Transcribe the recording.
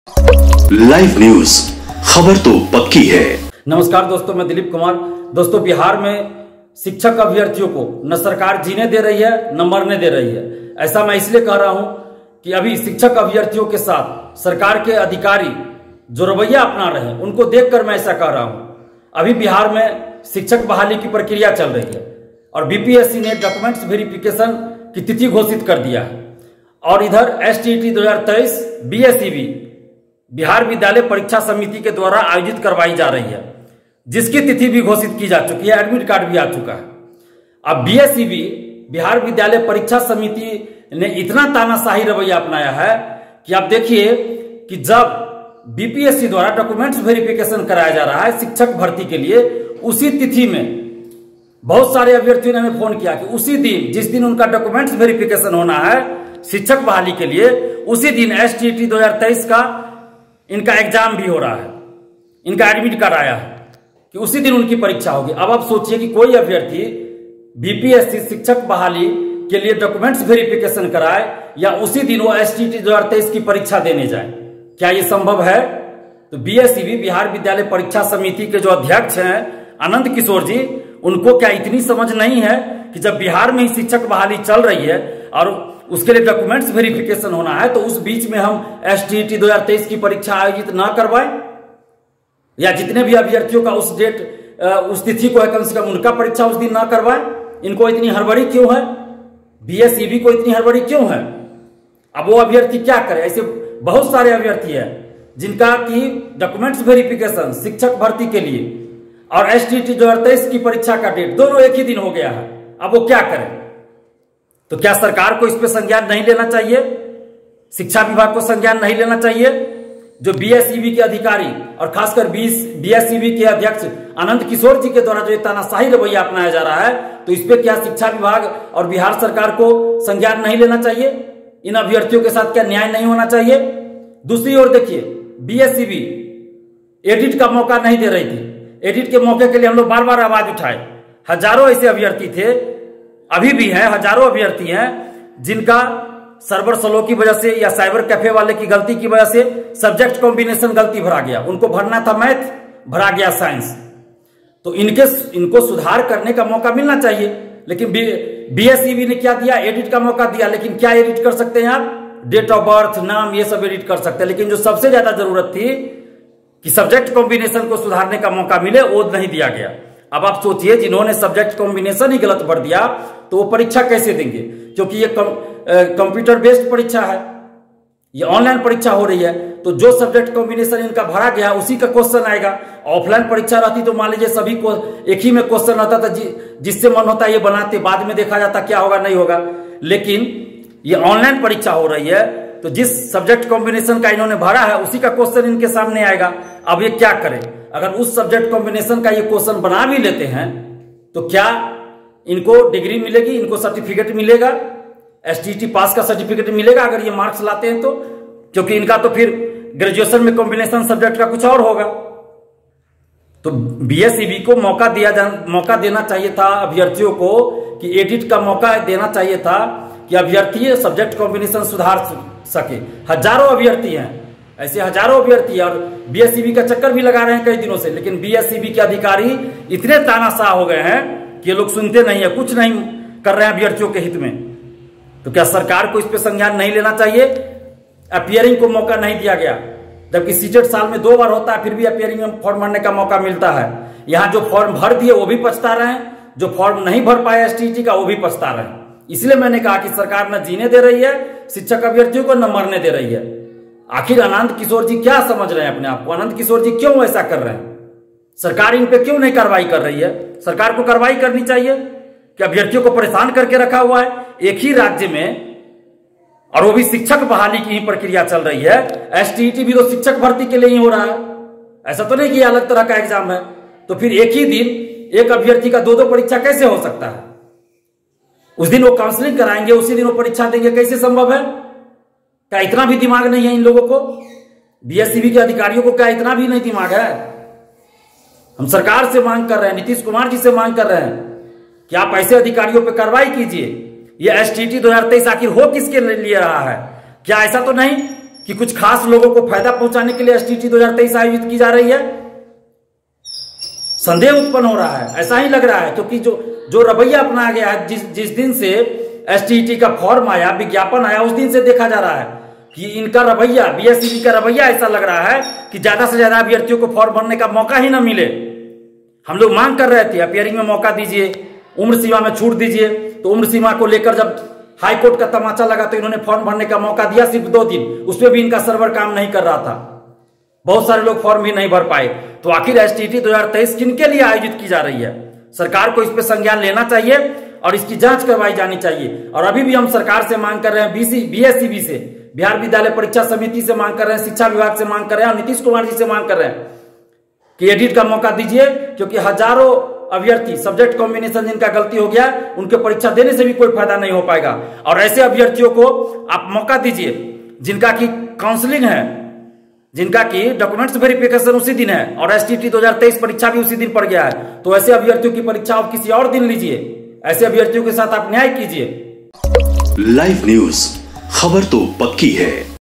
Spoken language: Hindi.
लाइव न्यूज, खबर तो पक्की है। नमस्कार दोस्तों, मैं दिलीप कुमार। दोस्तों, बिहार में शिक्षक अभ्यर्थियों को न सरकार जीने दे रही है न मरने दे रही है। ऐसा मैं इसलिए कह रहा हूं कि अभी शिक्षक अभ्यर्थियों के साथ सरकार के अधिकारी जो रवैया अपना रहे हैं उनको देखकर मैं ऐसा कह रहा हूं। अभी बिहार में शिक्षक बहाली की प्रक्रिया चल रही है और बीपीएससी ने डॉक्यूमेंट्स वेरिफिकेशन की तिथि घोषित कर दिया है और इधर एसटीईटी 2023 बीएसईबी बिहार विद्यालय परीक्षा समिति के द्वारा आयोजित करवाई जा रही है, जिसकी तिथि भी घोषित की जा चुकी है, एडमिट कार्ड भी आ चुका है। अब बीएसईबी बिहार विद्यालय परीक्षा समिति ने इतना तानाशाही रवैया अपनाया है कि आप देखिए कि जब बीपीएससी द्वारा डॉक्यूमेंट्स वेरिफिकेशन कराया जा रहा है शिक्षक भर्ती के लिए, उसी तिथि में बहुत सारे अभ्यर्थियों ने हमें फोन किया कि उसी दिन जिस दिन उनका डॉक्यूमेंट्स वेरिफिकेशन होना है शिक्षक बहाली के लिए, उसी दिन एसटीईटी 2023 का इनका एग्जाम भी हो रहा है, इनका एडमिट कार्ड आया है कि उसी दिन उनकी परीक्षा होगी। अब आप सोचिए कि कोई अभ्यर्थी बीपीएससी शिक्षक बहाली के लिए डॉक्यूमेंट्स वेरिफिकेशन कराए या उसी दिन वो एसटीईटी 2023 की परीक्षा देने जाए, क्या ये संभव है? तो बीएसईबी बिहार विद्यालय परीक्षा समिति के जो अध्यक्ष हैं आनंद किशोर जी, उनको क्या इतनी समझ नहीं है कि जब बिहार में ही शिक्षक बहाली चल रही है और उसके लिए डॉक्यूमेंट्स वेरिफिकेशन होना है तो उस बीच में हम एसटीईटी 2023 की परीक्षा आयोजित ना करवाएं, या जितने भी अभ्यर्थियों का उस डेट उस तिथि को है कम से कम उनका परीक्षा उस दिन ना करवाएं? इनको इतनी हड़बड़ी क्यों है? बीएसईबी को इतनी हड़बड़ी क्यों है? अब वो अभ्यर्थी क्या करे? ऐसे बहुत सारे अभ्यर्थी है जिनका की डॉक्यूमेंट्स वेरिफिकेशन शिक्षक भर्ती के लिए और एसटीईटी 2023 की परीक्षा का डेट दोनों एक ही दिन हो गया है। अब वो क्या करें? तो क्या सरकार को इस पे संज्ञान नहीं लेना चाहिए? शिक्षा विभाग को संज्ञान नहीं लेना चाहिए? जो बीएसईबी के अधिकारी और खासकर बीएसईबी के अध्यक्ष आनंद किशोर जी के द्वारा जो तानाशाही रवैया अपनाया जा रहा है, तो इस पे क्या शिक्षा विभाग और बिहार सरकार को संज्ञान नहीं लेना चाहिए? इन अभ्यर्थियों के साथ क्या न्याय नहीं होना चाहिए? दूसरी ओर देखिए, बीएसईबी एडिट का मौका नहीं दे रही थी। एडिट के मौके के लिए हम लोग बार बार आवाज उठाए। हजारों ऐसे अभ्यर्थी थे, अभी भी हैं, हजारों अभ्यर्थी हैं जिनका सर्वर स्लो की वजह से या साइबर कैफे वाले की गलती की वजह से सब्जेक्ट कॉम्बिनेशन गलती भरा गया। उनको भरना था मैथ, भरा गया साइंस। तो इनको सुधार करने का मौका मिलना चाहिए, लेकिन बीएसईबी ने क्या दिया? एडिट का मौका दिया। लेकिन क्या एडिट कर सकते हैं आप? डेट ऑफ बर्थ, नाम, ये सब एडिट कर सकते हैं। लेकिन जो सबसे ज्यादा जरूरत थी कि सब्जेक्ट कॉम्बिनेशन को सुधारने का मौका मिले, वो नहीं दिया गया। अब आप सोचिए, जिन्होंने सब्जेक्ट कॉम्बिनेशन ही गलत भर दिया तो वो परीक्षा कैसे देंगे? क्योंकि ये कंप्यूटर बेस्ड परीक्षा है, ये ऑनलाइन परीक्षा हो रही है, तो जो सब्जेक्ट कॉम्बिनेशन इनका भरा गया उसी का क्वेश्चन आएगा। ऑफलाइन परीक्षा रहती तो मान लीजिए सभी को एक ही में क्वेश्चन रहता था, जिससे मन होता है ये बनाते, बाद में देखा जाता क्या होगा नहीं होगा। लेकिन ये ऑनलाइन परीक्षा हो रही है तो जिस सब्जेक्ट कॉम्बिनेशन का इन्होंने भरा है उसी का क्वेश्चन इनके सामने आएगा। अब ये क्या करें? अगर उस सब्जेक्ट कॉम्बिनेशन का ये क्वेश्चन बना भी लेते हैं तो क्या इनको डिग्री मिलेगी, इनको सर्टिफिकेट मिलेगा, एसटीईटी पास का सर्टिफिकेट मिलेगा अगर ये मार्क्स लाते हैं तो? क्योंकि इनका तो फिर ग्रेजुएशन में कॉम्बिनेशन सब्जेक्ट का कुछ और होगा। तो बीएसईबी को मौका देना चाहिए था अभ्यर्थियों को, कि एडिट का मौका देना चाहिए था कि अभ्यर्थी सब्जेक्ट कॉम्बिनेशन सुधार सके। हजारों अभ्यर्थी हैं, ऐसे हजारों अभ्यर्थी, और बीएसईबी का चक्कर भी लगा रहे हैं कई दिनों से, लेकिन बीएसईबी के अधिकारी इतने तानाशाह हो गए हैं कि ये लोग सुनते नहीं है, कुछ नहीं कर रहे हैं अभ्यर्थियों के हित में। तो क्या सरकार को इस पे संज्ञान नहीं लेना चाहिए? अपियरिंग को मौका नहीं दिया गया, जबकि सीटेट साल में 2 बार होता है, फिर भी अपियरिंग में फॉर्म भरने का मौका मिलता है। यहां जो फॉर्म भर दिए वो भी पछता रहे हैं, जो फॉर्म नहीं भर पाए एसटीईटी का वो भी पछता रहे हैं। इसलिए मैंने कहा कि सरकार न जीने दे रही है शिक्षक अभ्यर्थियों को, न मरने दे रही है। आखिर आनंद किशोर जी क्या समझ रहे हैं अपने आप को? आनंद किशोर जी क्यों ऐसा कर रहे हैं? सरकार इन पे क्यों नहीं कार्रवाई कर रही है? सरकार को कार्रवाई करनी चाहिए कि अभ्यर्थियों को परेशान करके रखा हुआ है एक ही राज्य में, और वो भी शिक्षक बहाली की ही प्रक्रिया चल रही है। एसटीईटी भी तो शिक्षक भर्ती के लिए ही हो रहा है, ऐसा तो नहीं कि अलग तरह का एग्जाम है। तो फिर एक ही दिन एक अभ्यर्थी का 2 परीक्षा कैसे हो सकता है? उस दिन वो काउंसलिंग कराएंगे, उसी दिन वो परीक्षा देंगे, कैसे संभव है? क्या इतना भी दिमाग नहीं है इन लोगों को? बीएसईबी के अधिकारियों को क्या इतना भी नहीं दिमाग है? हम सरकार से मांग कर रहे हैं, नीतीश कुमार जी से मांग कर रहे हैं कि आप ऐसे अधिकारियों पर कार्रवाई कीजिए। ये एसटीईटी 2023 आखिर हो किसके लिए रहा है? क्या ऐसा तो नहीं कि कुछ खास लोगों को फायदा पहुंचाने के लिए एसटीईटी 2023 आयोजित की जा रही है? संदेह उत्पन्न हो रहा है, ऐसा ही लग रहा है, क्योंकि जो रवैया अपनाया गया है, जिस दिन से एसटीईटी का फॉर्म आया, विज्ञापन आया, उस दिन से देखा जा रहा है कि इनका रवैया, बीएसईबी का रवैया ऐसा लग रहा है कि ज्यादा से ज्यादा अभ्यर्थियों को फॉर्म भरने का मौका ही ना मिले। हम लोग मांग कर रहे थे अपियरिंग में मौका दीजिए, उम्र सीमा में छूट दीजिए, तो उम्र सीमा को लेकर जब हाईकोर्ट का तमाचा लगा तो इन्होंने फॉर्म भरने का मौका दिया सिर्फ 2 दिन, उसमें भी इनका सर्वर काम नहीं कर रहा था, बहुत सारे लोग फॉर्म भी नहीं भर पाए। तो आखिर एसटीईटी 2023 किनके लिए आयोजित की जा रही है? सरकार को इस पे संज्ञान लेना चाहिए और इसकी जांच करवाई जानी चाहिए। और अभी भी हम सरकार से मांग कर रहे हैं, बीएसईबी से, बिहार विद्यालय परीक्षा समिति से मांग कर रहे हैं, शिक्षा विभाग से मांग कर रहे हैं, नीतीश कुमार जी से मांग कर रहे हैं कि एडिट का मौका दीजिए, क्योंकि हजारों अभ्यर्थी सब्जेक्ट कॉम्बिनेशन जिनका गलती हो गया, उनके परीक्षा देने से भी कोई फायदा नहीं हो पाएगा। और ऐसे अभ्यर्थियों को आप मौका दीजिए जिनका की काउंसलिंग है, जिनका की डॉक्यूमेंट्स वेरिफिकेशन उसी दिन है और एसटीईटी 2023 परीक्षा भी उसी दिन पड़ गया है। तो ऐसे अभ्यर्थियों की परीक्षा आप किसी और दिन लीजिए, ऐसे अभ्यर्थियों के साथ आप न्याय कीजिए। लाइव न्यूज, खबर तो पक्की है।